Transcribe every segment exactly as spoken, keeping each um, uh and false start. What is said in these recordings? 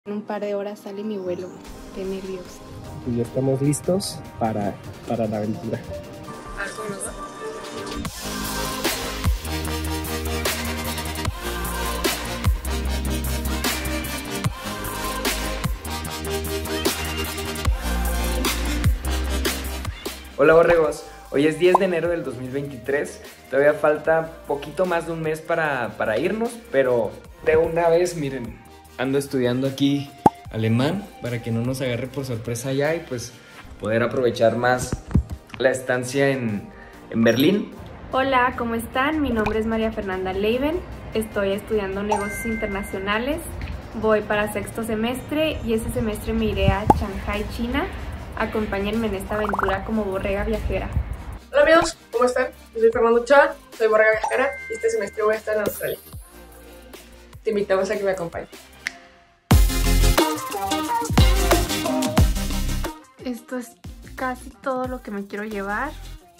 En un par de horas sale mi vuelo. Qué nervios. Pues ya estamos listos para, para la aventura. A ver cómo nos va. Hola borregos, hoy es diez de enero del dos mil veintitrés, todavía falta poquito más de un mes para, para irnos, pero de una vez, miren, ando estudiando aquí alemán para que no nos agarre por sorpresa allá y pues poder aprovechar más la estancia en, en Berlín. Hola, ¿cómo están? Mi nombre es María Fernanda Leiben, estoy estudiando negocios internacionales, voy para sexto semestre y ese semestre me iré a Shanghai, China. Acompáñenme en esta aventura como borrega viajera. Hola amigos, ¿cómo están? Yo soy Fernando Ochoa, soy borrega viajera y este semestre voy a estar en Australia. Te invitamos a que me acompañes. Esto es casi todo lo que me quiero llevar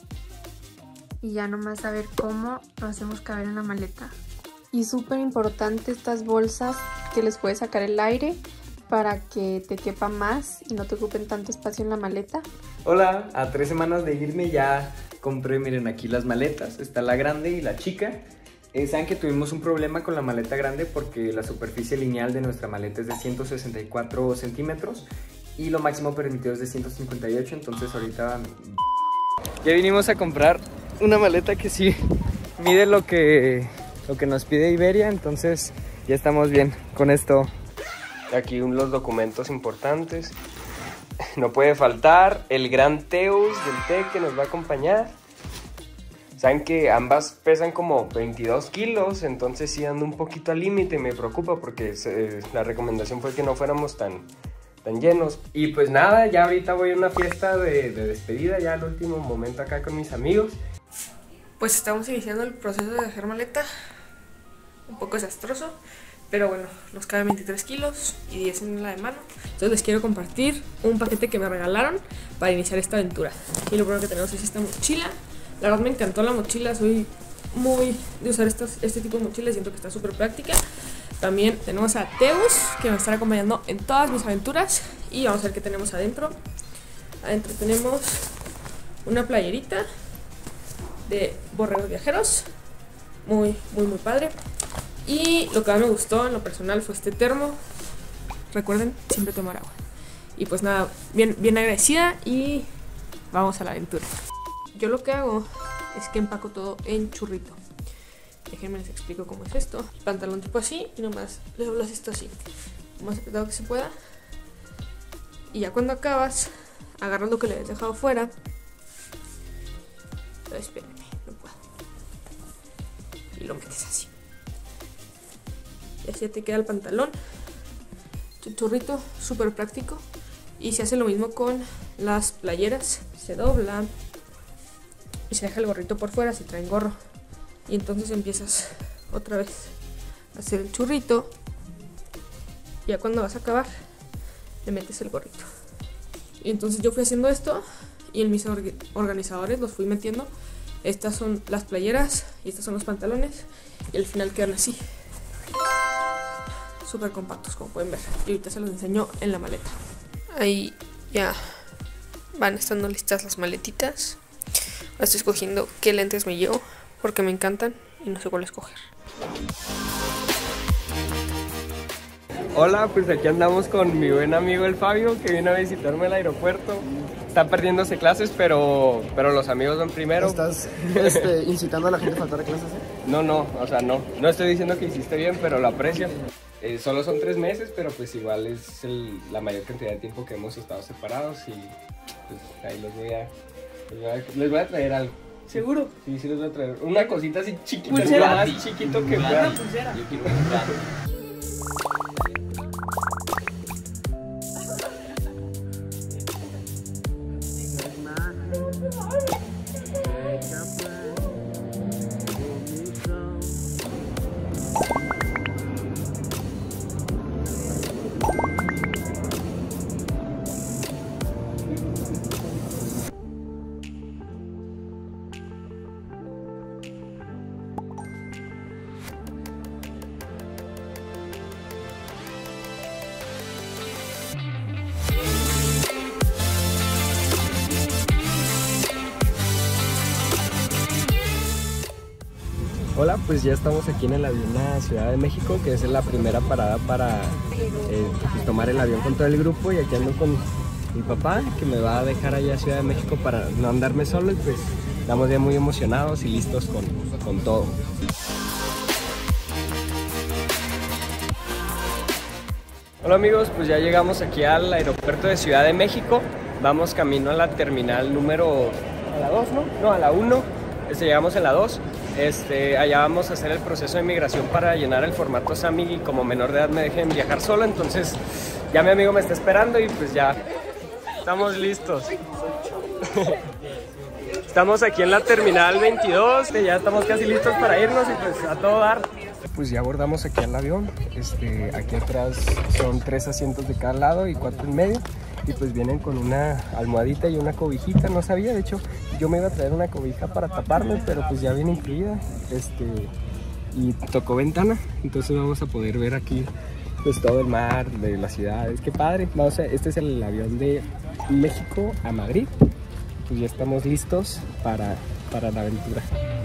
y ya nomás a ver cómo lo hacemos caber en la maleta. Y súper importante estas bolsas que les puedes sacar el aire para que te quepa más y no te ocupen tanto espacio en la maleta. Hola, a tres semanas de irme ya compré, miren aquí las maletas, está la grande y la chica. Eh, Saben que tuvimos un problema con la maleta grande porque la superficie lineal de nuestra maleta es de ciento sesenta y cuatro centímetros y lo máximo permitido es de ciento cincuenta y ocho, entonces ahorita ya vinimos a comprar una maleta que sí mide lo que, lo que nos pide Iberia, entonces ya estamos bien con esto. Aquí los documentos importantes. No puede faltar el gran Teus del té que nos va a acompañar. Saben que ambas pesan como veintidós kilos, entonces sí ando un poquito al límite, me preocupa porque se, la recomendación fue que no fuéramos tan, tan llenos. Y pues nada, ya ahorita voy a una fiesta de, de despedida, ya al último momento acá con mis amigos. Pues estamos iniciando el proceso de hacer maleta, un poco desastroso. Pero bueno, nos caben veintitrés kilos y diez en la de mano. Entonces les quiero compartir un paquete que me regalaron para iniciar esta aventura. Y lo primero que tenemos es esta mochila. La verdad me encantó la mochila, soy muy de usar estos, este tipo de mochilas, siento que está súper práctica. También tenemos a Teus, que me va a estar acompañando en todas mis aventuras. Y vamos a ver qué tenemos adentro. Adentro tenemos una playerita de borregos viajeros. Muy, muy, muy padre. Y lo que más me gustó en lo personal fue este termo. Recuerden, siempre tomar agua. Y pues nada, bien, bien agradecida y vamos a la aventura. Yo lo que hago es que empaco todo en churrito. Déjenme les explico cómo es esto. Pantalón tipo así y nomás le doblas esto así, lo más apretado que se pueda. Y ya cuando acabas, agarras lo que le has dejado fuera. Pero espérenme, no puedo. Y lo metes así. Y así ya te queda el pantalón. Tu churrito, súper práctico. Y se hace lo mismo con las playeras. Se dobla y se deja el gorrito por fuera si traen gorro. Y entonces empiezas otra vez a hacer el churrito. Y ya cuando vas a acabar, le metes el gorrito. Y entonces yo fui haciendo esto y en mis organizadores los fui metiendo. Estas son las playeras y estos son los pantalones. Y al final quedan así, súper compactos, como pueden ver. Y ahorita se los enseño en la maleta. Ahí ya van estando listas las maletitas. Ahora estoy escogiendo qué lentes me llevo porque me encantan y no sé cuál escoger. Hola, pues aquí andamos con mi buen amigo el Fabio, que vino a visitarme al aeropuerto. Está perdiéndose clases, pero, pero los amigos van primero. ¿Estás este, incitando a la gente a faltar a clases? ¿Eh? No, no, o sea, no. No estoy diciendo que hiciste bien, pero lo aprecio. Eh, solo son tres meses, pero pues igual es el, la mayor cantidad de tiempo que hemos estado separados y pues ahí los voy a, les voy a, les voy a traer algo. ¿Seguro? Sí, sí les voy a traer una cosita así chiquita, ¿Pulsera? lo más chiquito que pueda. Una pulsera. Yo quiero comprar. Hola, pues ya estamos aquí en el avión a Ciudad de México, que es la primera parada para eh, pues tomar el avión con todo el grupo, y aquí ando con mi papá, que me va a dejar allá a Ciudad de México para no andarme solo, y pues estamos ya muy emocionados y listos con, con todo. Hola amigos, pues ya llegamos aquí al aeropuerto de Ciudad de México. Vamos camino a la terminal número... a la dos, ¿no? No, a la uno. Este, llegamos en la dos. Este, allá vamos a hacer el proceso de migración para llenar el formato SAMI, y como menor de edad me dejen viajar solo. Entonces ya mi amigo me está esperando y pues ya estamos listos. Estamos aquí en la terminal veintidós, ya estamos casi listos para irnos y pues a todo dar. Pues ya abordamos aquí al avión. Este, aquí atrás son tres asientos de cada lado y cuatro en medio. Y pues vienen con una almohadita y una cobijita, no sabía, de hecho yo me iba a traer una cobija para taparme, pero pues ya viene incluida. Este, y tocó ventana, entonces vamos a poder ver aquí pues todo el mar de las ciudades. Qué padre. Vamos a, este es el avión de México a Madrid. Pues ya estamos listos para, para la aventura.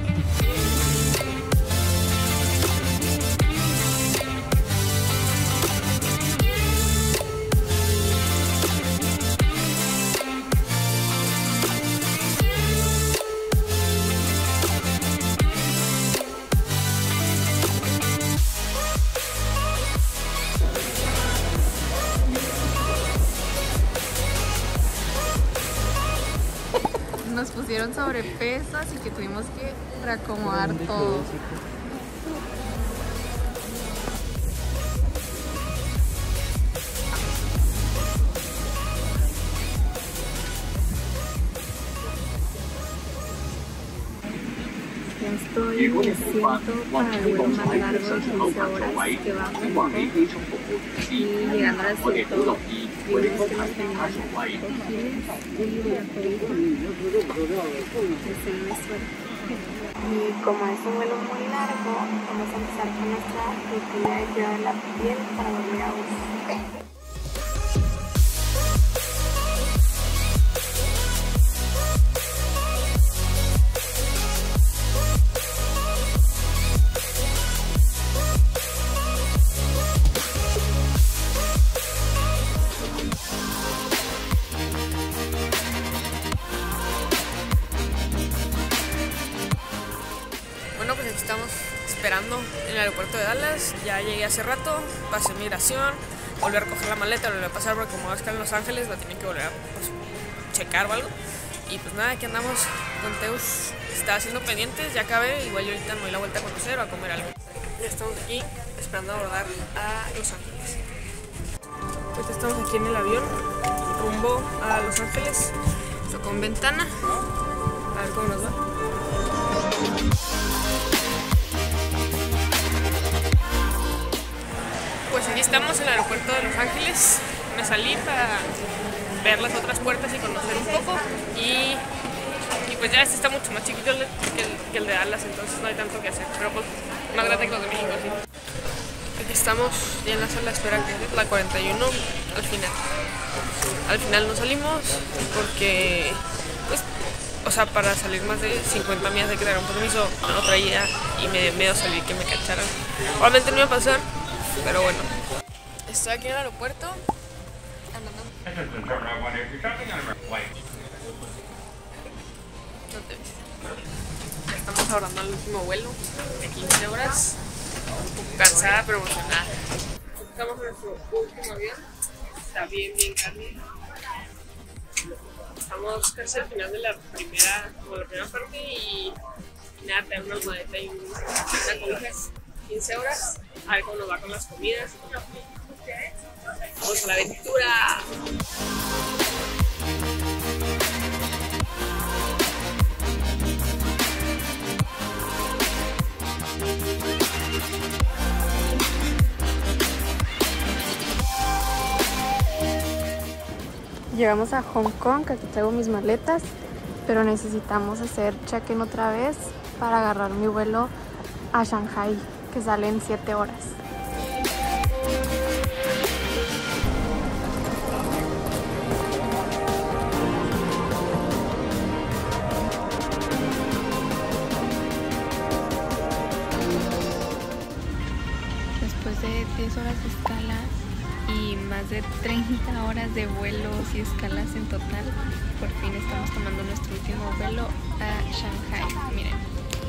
Nos pusieron sobrepeso, así que tuvimos que reacomodar todo. Ya estoy en el asiento para el vuelo más largo de quince horas que va a México. Y llegando al asiento, vimos que nos tenían cogidos y voy a pedir deseenme suerte. Y como es un vuelo muy largo, vamos a empezar con nuestra rutina de cuidado de la piel para dormir a gusto. Bueno, pues aquí estamos esperando en el aeropuerto de Dallas. Ya llegué hace rato, pasé migración, volví a recoger la maleta, volví a pasar porque como va a estar en Los Ángeles, la tienen que volver a pues, checar o algo. Y pues nada, aquí andamos con Teus, está haciendo pendientes, ya acabé, igual yo ahorita me doy la vuelta a conocer o a comer algo. Ya estamos aquí esperando a abordar a Los Ángeles. Ahorita estamos aquí en el avión, rumbo a Los Ángeles, con ventana, a ver cómo nos va. Pues aquí estamos en el aeropuerto de Los Ángeles. Me salí para ver las otras puertas y conocer un poco. Y, y pues ya este está mucho más chiquito que el, que el de Dallas, entonces no hay tanto que hacer. Pero pues más grande que los de México, sí. Aquí estamos ya en la sala de espera, que es la cuarenta y uno, al final. Al final no salimos porque, pues, o sea, para salir más de cincuenta millas hay que tener un permiso. No traía y me dio miedo salir que me cacharan. Obviamente no iba a pasar, pero bueno. Estoy aquí en el aeropuerto. Andando. No te ves. Estamos abordando el último vuelo de quince horas. Un poco cansada, pero emocionada. Estamos en nuestro último avión. Está bien, bien grande. Estamos casi al final de la primera, como la primera parte y, y nada, tenemos una almohadita y una cobija. quince horas, a ver cómo nos va con las comidas. Vamos a la aventura. Llegamos a Hong Kong, aquí traigo mis maletas, pero necesitamos hacer check-in otra vez para agarrar mi vuelo a Shanghai, que sale en siete horas. más de treinta horas de vuelos y escalas en total, por fin estamos tomando nuestro último vuelo a Shanghai. Miren.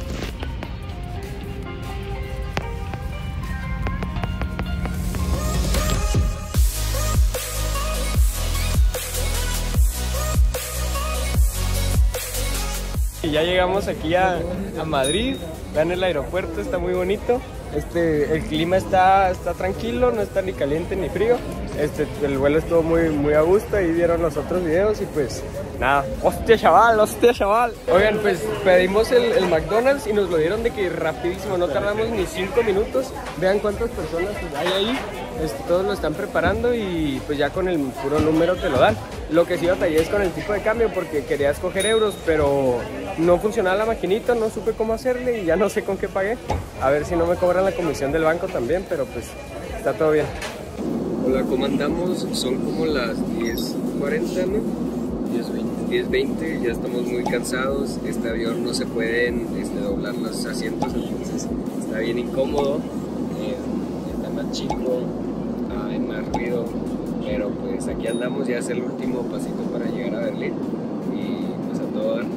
Y ya llegamos aquí a, a Madrid, vean el aeropuerto, está muy bonito. Este, el clima está, está tranquilo, no está ni caliente ni frío. Este, el vuelo estuvo muy, muy a gusto, ahí vieron los otros videos y pues nada, hostia chaval, hostia chaval. Oigan, pues pedimos el, el McDonald's y nos lo dieron de que rapidísimo, no tardamos ni cinco minutos. Vean cuántas personas pues, hay ahí, este, todos lo están preparando y pues ya con el puro número te lo dan. Lo que sí batallé es con el tipo de cambio porque quería escoger euros, pero no funcionaba la maquinita, no supe cómo hacerle y ya no sé con qué pagué. A ver si no me cobran la comisión del banco también, pero pues está todo bien. Hola, ¿cómo andamos? Son como las diez cuarenta, ¿no? diez veinte, ya estamos muy cansados. Este avión no se pueden este, doblar los asientos, entonces está bien incómodo. Eh, está más chico, hay más ruido, pero pues aquí andamos, ya es el último pasito para llegar a Berlín y pues a todo dar.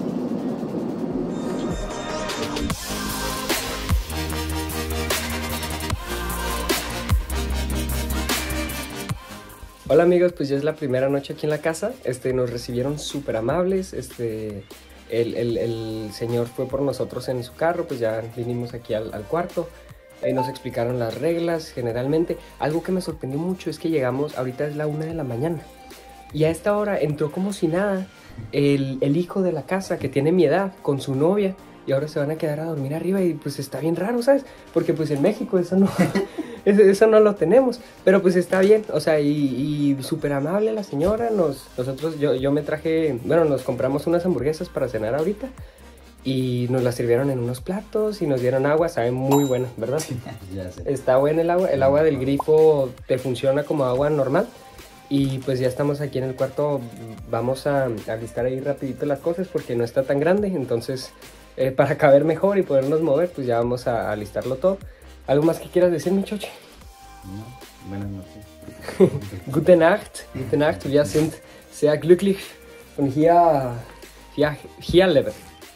Hola amigos, pues ya es la primera noche aquí en la casa. Este, nos recibieron súper amables. Este, el, el, el señor fue por nosotros en su carro, pues ya vinimos aquí al, al cuarto. Ahí nos explicaron las reglas generalmente. Algo que me sorprendió mucho es que llegamos, ahorita es la una de la mañana. Y a esta hora entró como si nada el, el hijo de la casa que tiene mi edad con su novia. Y ahora se van a quedar a dormir arriba y pues está bien raro, ¿sabes? Porque pues en México eso no, eso no lo tenemos. Pero pues está bien, o sea, y, y súper amable la señora. Nos, nosotros, yo, yo me traje, bueno, nos compramos unas hamburguesas para cenar ahorita. Y nos las sirvieron en unos platos y nos dieron agua, sabe muy buena, ¿verdad? Ya sé. Está buena el agua, el agua del grifo te funciona como agua normal. Y pues ya estamos aquí en el cuarto, vamos a alistar ahí rapidito las cosas porque no está tan grande, entonces eh, para caber mejor y podernos mover, pues ya vamos a alistarlo todo. ¿Algo más que quieras decir, mi choche? No, buenas noches. Gute Nacht, gute Nacht, wir sind sehr glücklich und hier, hier, hier leben.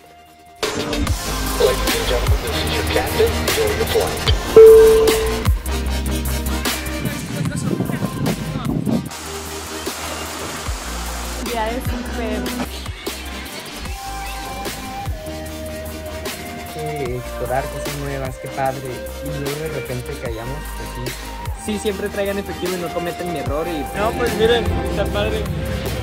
Ladies and gentlemen, this is your captain. Enjoy your flight. Ya es súper. Que explorar cosas nuevas, qué padre. Y luego de repente callamos aquí. Sí, siempre traigan efectivo y no cometan mi error y... No, pues miren, está padre.